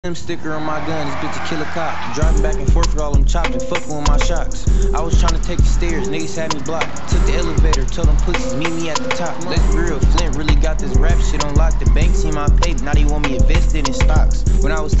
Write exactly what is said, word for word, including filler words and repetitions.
M sticker on my gun, this bitch a killer cop. Driving back and forth with all them chopping, fucking with my shocks. I was trying to take the stairs, niggas had me blocked. Took the elevator, told them pussies meet me at the top. Let's be real, Flint really got this rap shit on lock. The bank see my paper, now they want me invested in stocks. When I was